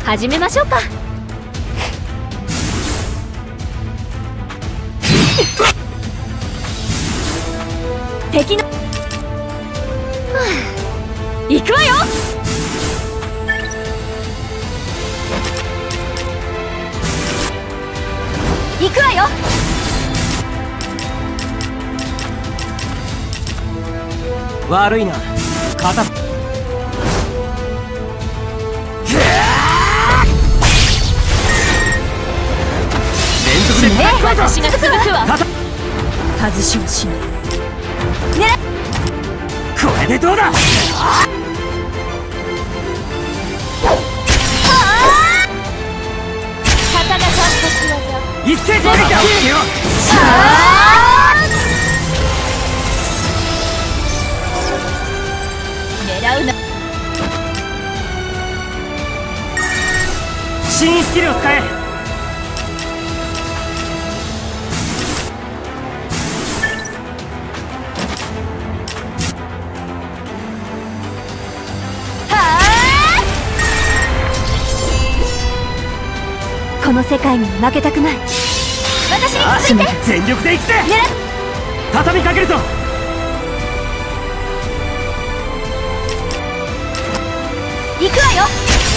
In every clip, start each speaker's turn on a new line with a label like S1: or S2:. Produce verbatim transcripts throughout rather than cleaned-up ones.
S1: 始めましょうか。敵の、はあ、行くわよ。行くわよ。
S2: 悪いな、片す。連続で
S1: 私が続くわ。
S2: 外しはしない。これでどうだ。
S1: 刀が三発技。
S2: 一斉攻撃だ。
S1: 狙うな。
S2: 新スキルを使え。
S1: この世界に負けたくない。私に続いて。
S2: 全力で行くぜ。畳みかけるぞ。
S1: 行くわよ。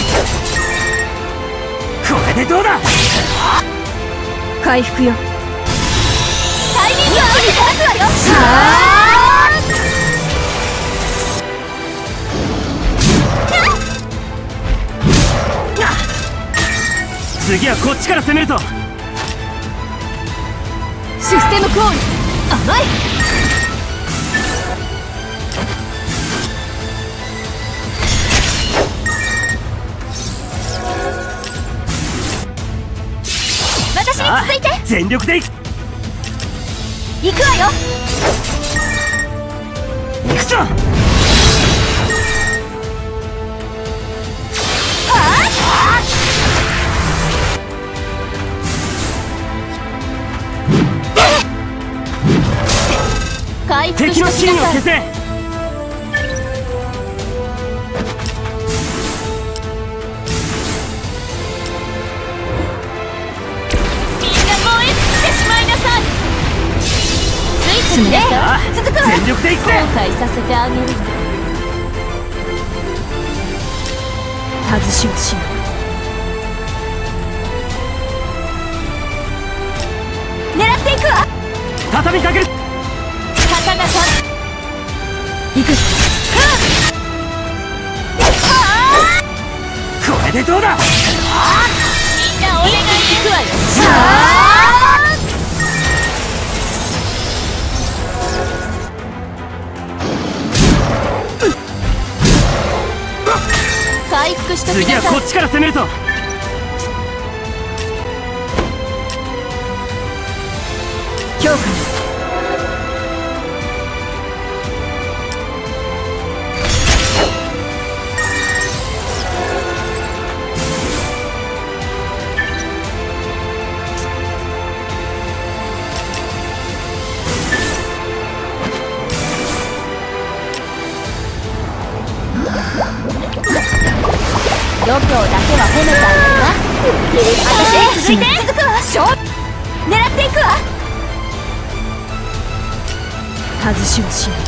S2: これでどうだ。
S1: 回復よ。タイミングを合わせて立つわよ。
S2: 次はこっちから攻めるぞ。
S1: システムコール。甘い。私に続いて。
S2: 全力で行く。
S1: 行くわよ。
S2: 行くぞ。敵のシーンを消せ。
S1: みんな燃え尽きてしまいなさい。ついてきなさい。続くわ。
S2: 全力で行くぜ。
S1: 後悔させてあげる。外しはしない。狙っていくわ。
S2: 畳みかける。
S1: 刀さん行く。
S2: これでどうだ。
S1: みんなお願い。行くわよ。回復して
S2: 次はこっちから攻めるぞ。
S1: 強化。度胸だけは褒めてあげるわ。私に続いて。続くわ。勝負。狙っていくわ。外しはしない。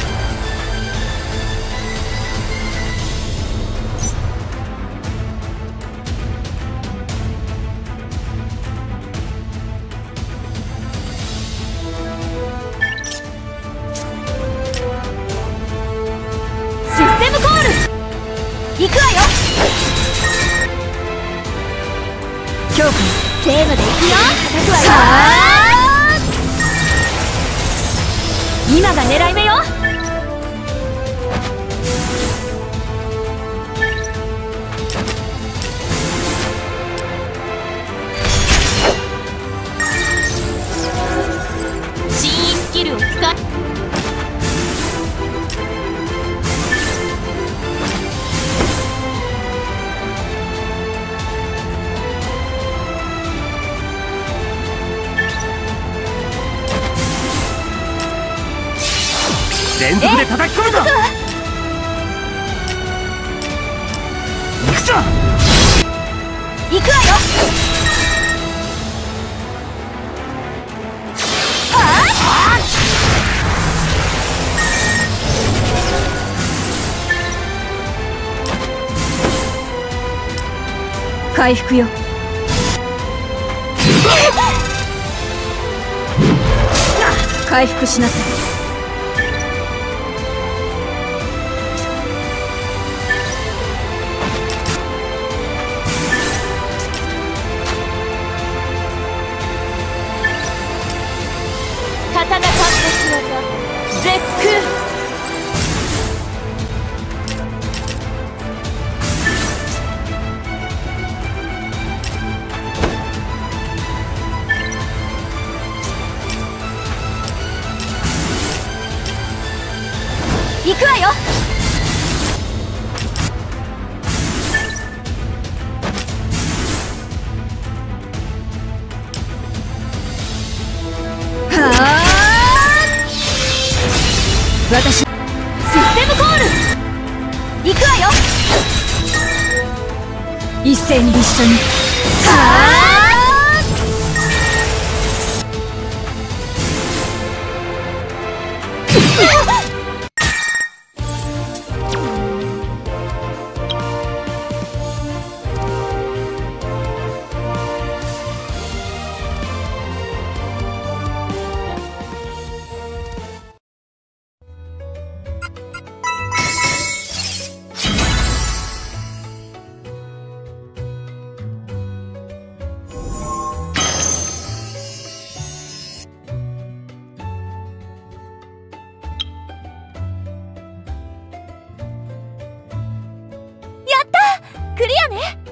S1: システムコール。行くわよ。強化。せーのでいくよ。叩くわよ。今が狙い目よ。新スキルを使い。
S2: 連続で叩き込むぞ。行くぞ。
S1: 行くわよ。はあ、回復よ。回復しなさい。刀貫突技絶空。行くわよ。はあ、私システムコール。行くわよ。一斉に一緒に。はあ、クリアね。